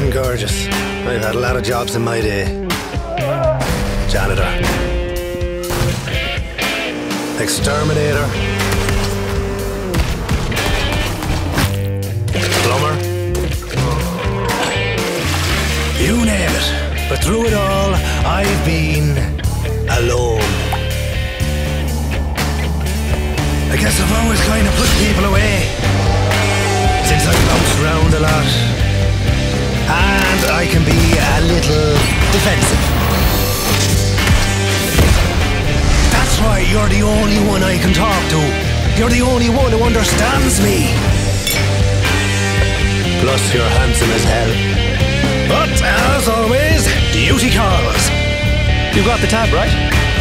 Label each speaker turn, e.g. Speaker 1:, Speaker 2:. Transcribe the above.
Speaker 1: wasn't gorgeous. I've had a lot of jobs in my day. Janitor. Exterminator. Plumber. You name it. But through it all, I've been alone. I guess I've always kind of pushed people away, since I've bounced around a lot, and I can be a little defensive. That's why you're the only one I can talk to. You're the only one who understands me. Plus you're handsome as hell. But as always, duty calls.
Speaker 2: You got the tab, right?